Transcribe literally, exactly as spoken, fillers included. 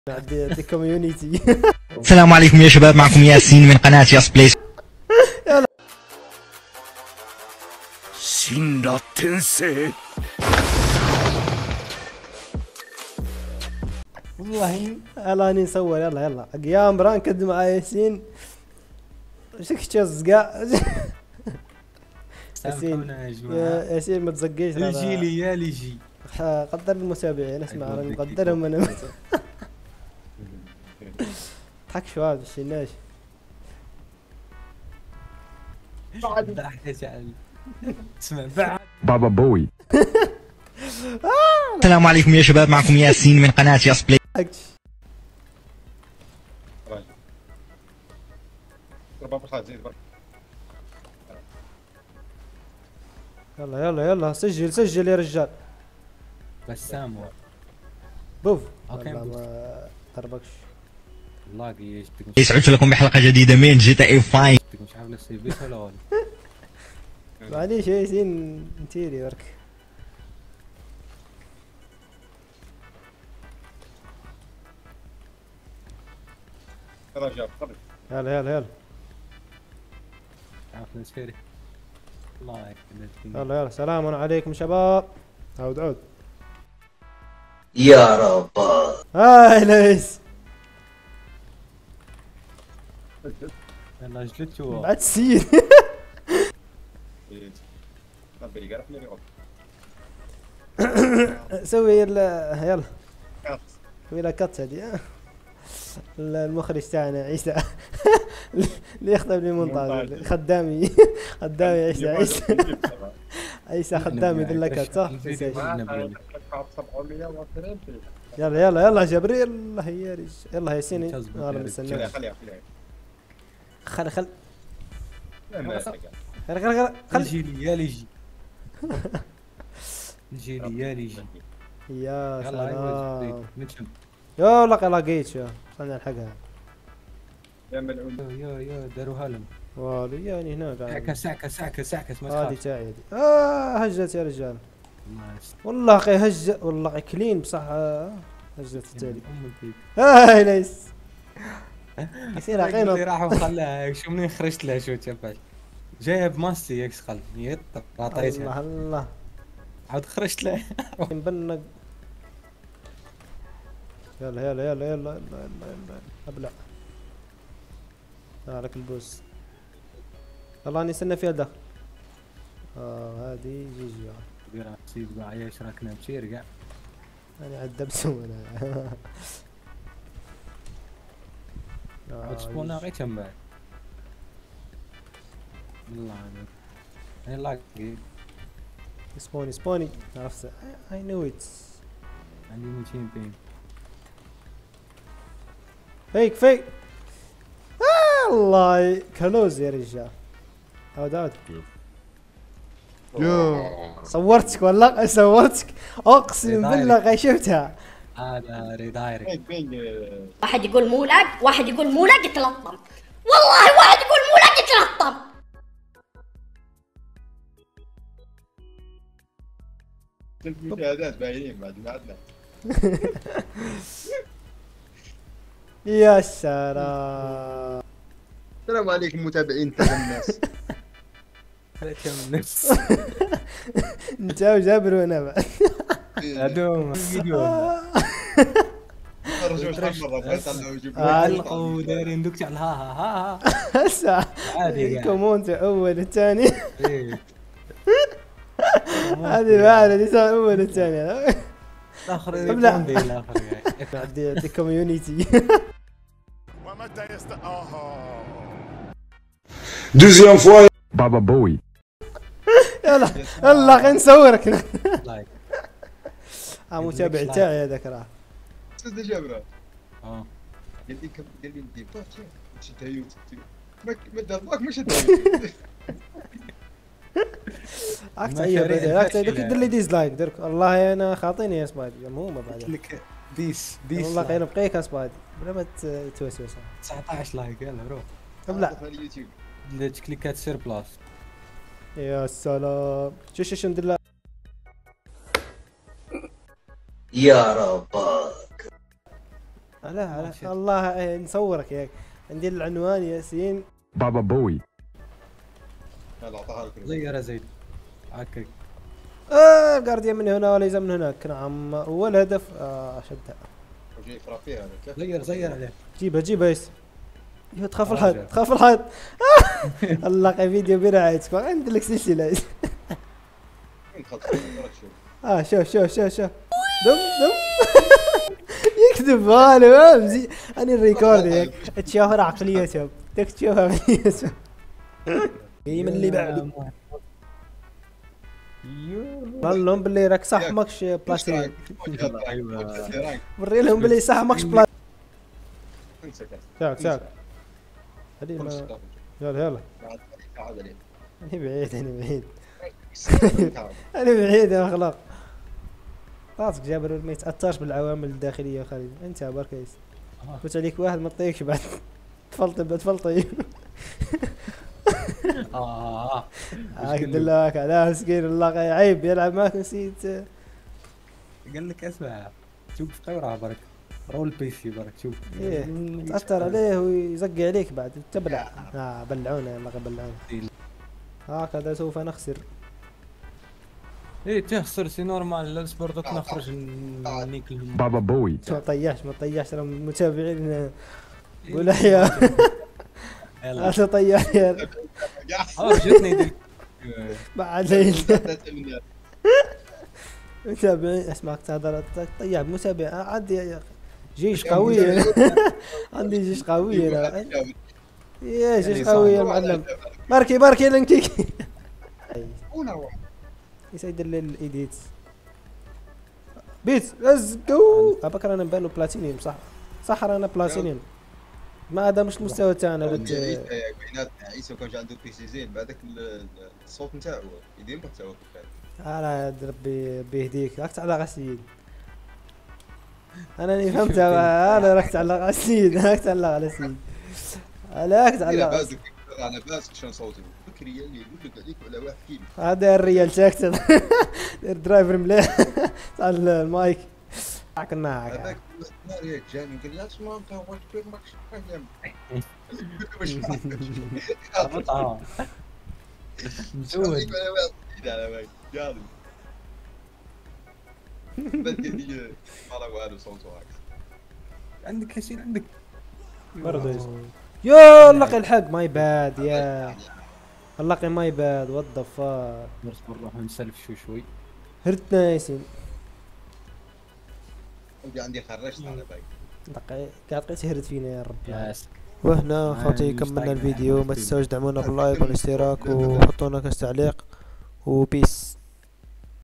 دي كوميونيتي. السلام عليكم يا شباب، معكم ياسين من قناة ياس بلاي. شينرا تنسي. والله يلا هاني نصور. يلا يلا قيام رانكد مع ياسين. شك شزقاء. ياسين يا ياسين ما تزقيش. يجي لي يا ليجي. قدر المتابعين، اسمع انا مقدرهم انا. ضحك شو هذا الشناش. بعد احتجال. اسمع بعد بابا بوي. السلام عليكم يا شباب، معكم ياسين من قناة ياس بلاي. يلا يلا يلا سجل سجل يا رجال. بسام بوف. اوكي ما ضربكش. والله ايش يسعد لكم بحلقة جديدة من جي تي اي خمسة. مش عارف لسه بيت ولا ولا. معليش يا ياسين انتيري برك. يلا يلا يلا عارف نسيري. الله يكرمك. يلا يلا سلام عليكم شباب. عود عود يا رب. هاي ليس يلا جلت شو بعد سيد. سوي يلا يلا سوي لها كت هذه. المخرج تاعنا عيسى اللي يخطب لي مونتاج. خدامي خدامي عيسى عيسى عيسى خدامي ذلكت صح. يلا يلا يلا جبريل. الله يا رجال. يلا ياسين انا مستنيك. خل خل خل خل خل يجي لي يا ليجي. يجي لي يا ليجي. يا سلام. نتشم يا لقى لقيت شو خلنا نلحقها. يا ملعون. يا يا داروا هلم والو يعني هنا سعكه سعكه سعكه سعكه ما هذه تخاف. تاعي هذه. اه هجت يا رجال. الله يستر. والله قي هج والله كلين بصح. آه هجت التالي. ام البيت. هاي ليس يصير اللي عقينا. راح وخلاها شو منين خرجت لها شو تشبل جايب ماستي يكس خل يطق عطيتها. الله الله عاد خرجت له. نبنق. يلا يلا يلا يلا يلا يلا يلا ابلع. هذاك البوس. والله اني استنى فيها ده. اه هذه جي جي. دير سيد معايا شراكنا بشير كاع. انا عذبت انا. عاد سبونا غير كم بعد. والله عليك. انا لاقي سبوني سبوني عرفت. اي نو ات. عندي ميتين بين. فيك فيك. آه الله كنوز يا رجال. عود عود. يو صورتك والله صورتك اقسم بالله غي شفتها. هذا ريدايركت. واحد يقول مولد، واحد يقول مولد يتلطم. والله واحد يقول مولد يتلطم. المشاهدات باينين بعد ما عندنا. يا سلام. السلام عليكم متابعين تاع الناس. كم نفس. انت وجابر وانا بعد. هذوم الفيديو. خرجوا شحال مرة فيصل آه، علقوا دايرين دوك على ها ها ها هسه عادي قاعد. كومونت اول الثاني. إيه. هذه بعد هذه اول الثاني. الاخر ابلع. يكون بي الاخر يعني. دي دي كوميونيتي. ومتى يست آها دوزيام فوا. بابا بوي. يلا يلا خلينا نصورك. لايك. اه متابع تاعي هذاك راه. استاذ جابر اه قال لي كم قال لي ندير بارتي شدها يوتيوب ما ما داباك ما شدها يوتيوب. راك تعيب راك تعيب دير لي ديزلايك درك. والله انا خاطيني يا سبايدي مهمه بعدين. لك بيس بيس والله غير نبقيك يا سبايدي بلا ما توسوس. تسعطاش لايك يلا روح. ابلع. اليوتيوب كليكات سير بلاس. يا سلام. شو شو شو ندير لها. يا رب. لا على الله إيه، نصورك ياك ندير العنوان ياسين بابا بوي. يلا اعطاها لك. غير يا زيد هكاك. اه الجارديان من هنا وليس من هناك. نعم هو الهدف. اه شدها. وجاي فرافيها هذاك. غير غير عليه. جيبها جيبها ياسين. يا تخاف آه، الحيط جاب. تخاف الحيط. الله فيديو برعايتك عندك لك سلسله. وين دخلت؟ راك شوف. اه شوف شوف شوف شوف دم دم. يكذب انا مزي انا الريكورد ياك تشوفر عقليه شوف داك تشوف عقليه شوف. هي من اللي بعده قال لهم باللي راك صح ماكش بلاستيك. يلا. وري لهم باللي صح ماكش بلاستيك. انسى كاس. ساعك ساعك هذه كل ما- شيء. يلا يلا تعال عليه. انا بعيد انا بعيد انا بعيد يا اخلاق. راسك جابر ما يتاثرش بالعوامل الداخليه خالد انت برك ياس. قلت عليك واحد ما تطيقش بعد تفلطي بتفلطي. اه هاك دلاك على مسكين الله عيب يلعب معك نسيت. قال لك اسمع شوف طيرة برك رول بيسي برك شوف. ايه تاثر عليه ويزقي عليك بعد تبلع. اه بلعونا يلا بلعونا. هكذا سوف نخسر. ايه تخسر سي نورمال الاسبوع دوك نخرج نيك لهم. بابا بوي. ما طيحش ما طيحش راه المتابعين قول احياء. يلا لا طيح يا اه جتني ديك. بعدين متابعين اسمعك تهضر طيح متابع عندي يا اخي جيش قوي. عندي جيش قوي انا. يا جيش قوي يا معلم. باركي باركي لنكيك. يسيدير لي الايديت بيت ليتس جو. اباك رانا نبانو بلاتينيوم صح صح رانا بلاتينيوم. ما هذا مش المستوى تاعنا. عيسى بيناتنا عيسى كان عنده بي سي زين بعدك الصوت نتاعو يدير محتوى انا ربي بيهديك راك تعلق السيد. انا اللي فهمتها انا راك تعلق على السيد. راك تعلق على السيد راك تعلق على السيد. على بالك شلون صوتي فكري اللي يقول لك عليك على واحد كيلو. هذا الريال ساكتر. دير درايفر مليح تاع المايك. كنا هذاك النهار ياك جاني قال لي اسمع انت واش بك ماكش فاهم. واش اه مسود على واحد على واحد قال بدي والله والو صوته هكا. عندك ياسين عندك برضه يا لقي الحق ماي باد يا لقي ماي باد وات ذا فاك. نصبر نروح نسلف شوي شوي. هرتنا ياسين. عندي خرجت على باقي. دقيقة قاعد تقيت هرت فينا يا رب. ياس وهنا خوتي كملنا الفيديو. ما تنساوش دعمونا باللايك والاشتراك وحطونا كاس تعليق وبيس.